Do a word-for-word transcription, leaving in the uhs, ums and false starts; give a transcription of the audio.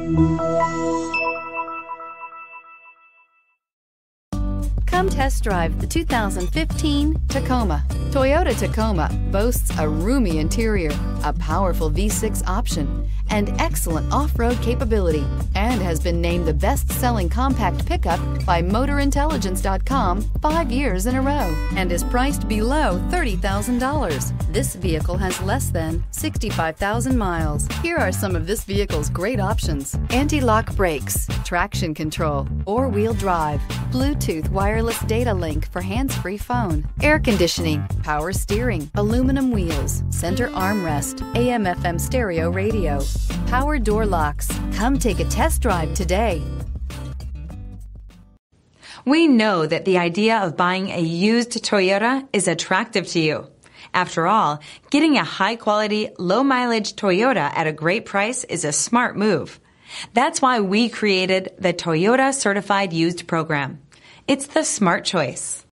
Come test drive the two thousand fifteen Tacoma. Toyota Tacoma boasts a roomy interior, a powerful V six option, and excellent off-road capability, and has been named the best-selling compact pickup by Motor Intelligence dot com five years in a row, and is priced below thirty thousand dollars. This vehicle has less than sixty-five thousand miles. Here are some of this vehicle's great options: anti-lock brakes, traction control, four-wheel drive, Bluetooth wireless data link for hands-free phone, air conditioning, power steering, aluminum wheels, center armrest, A M F M stereo radio, power door locks. Come take a test drive today. We know that the idea of buying a used Toyota is attractive to you. After all, getting a high-quality, low-mileage Toyota at a great price is a smart move. That's why we created the Toyota Certified Used Program. It's the smart choice.